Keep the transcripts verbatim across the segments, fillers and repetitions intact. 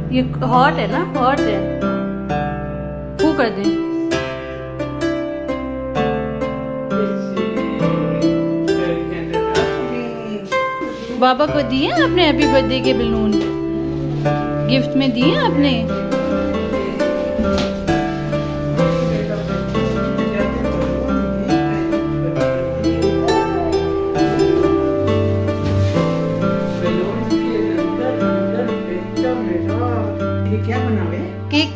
ये हॉट है ना, हॉट है। फू कर दें। बाबा को दिए आपने हैप्पी बर्थडे के बलून? गिफ्ट में दिए आपने? क्या बना हुआ है? केक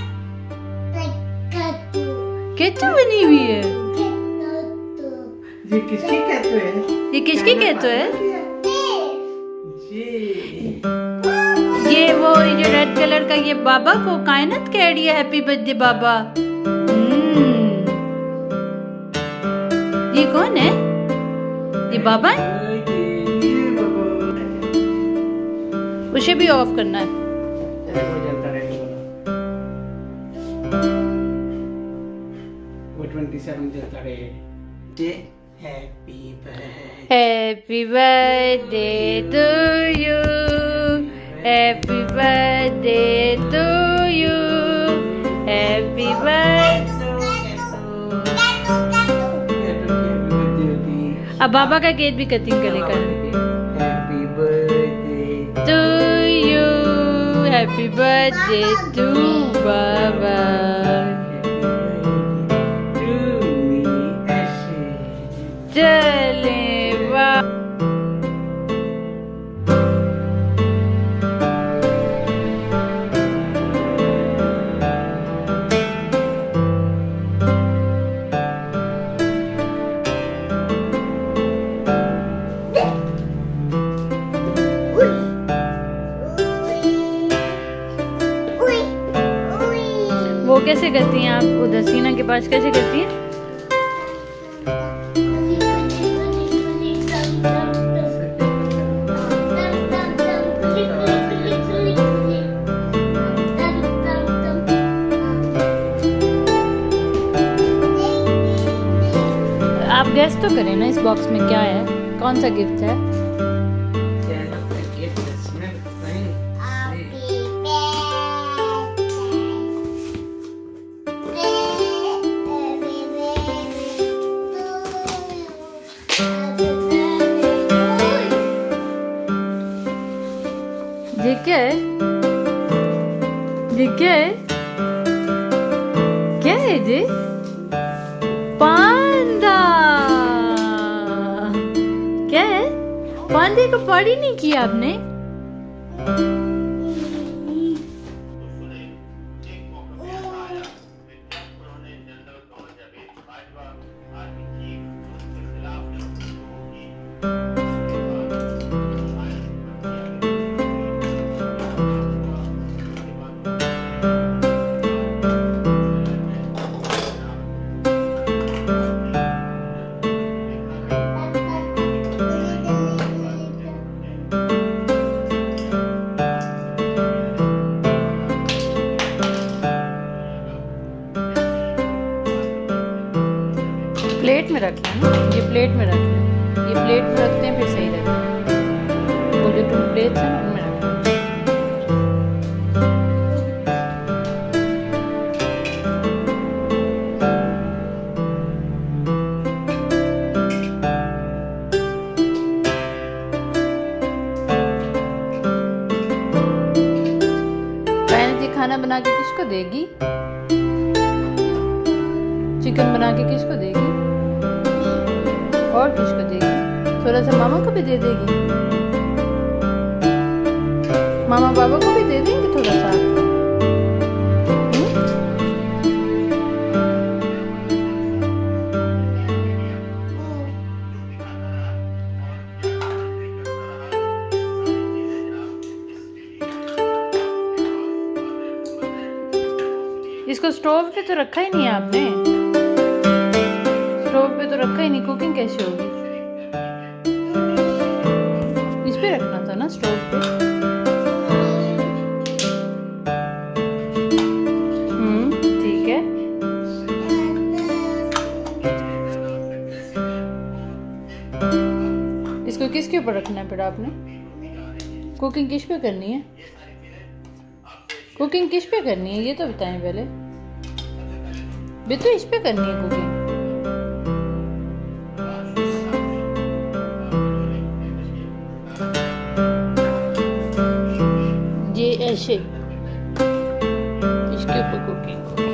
केचु बनी हुई है। ये किसकी कहते हैं? ये किसकी कहते हैं? जी ये वो ये रेड कलर का ये बाबा को कायनात कह रही है हैप्पी बर्थडे बाबा। हम्म ये कौन है? ये बाबा है? उसे भी ऑफ करना है। वो सत्ताईस चलता रहे। Happy birthday happy birthday to you, happy birthday to you, happy birthday. अब बाबा का केक भी कटिंग करेगा। Happy birthday to you, happy birthday to बाबा। चले वाह। वो कैसे करती हैं आप? उधर सीना के पास कैसे करती हैं? आप गेस तो करें ना इस बॉक्स में क्या है, कौन सा गिफ्ट है? ये क्या है? ये क्या है? क्या है जी? पांडा। क्या है? पांडे को पढ़ी नहीं किया आपने? प्लेट में रखना है, ये प्लेट में रखना है, ये प्लेट में रखते हैं फिर सही रहता है। वो जो टू प्लेट्स हैं उनमें रखना है। कायनात ये खाना बना के किसको देगी? चिकन बना के किसको देगी? और किसको देगी? थोड़ा सा मामा को भी दे देगी? मामा बाबा को भी दे देंगे थोड़ा सा? इसको स्टोव पे तो रखा ही नहीं है आपने। स्टोव पे तो रखा ही नहीं, कुकिंग कैसे होगी? इस पे रखना था ना स्टोव पे। हम्म ठीक है। इसको किसके ऊपर रखना है फिर आपने? कुकिंग किस पे करनी है? कुकिंग किस पे करनी है ये तो बताएं पहले। बेटू इस पे करनी है कुकिंग। ये ऐसे इसके ऊपर कुकिंग।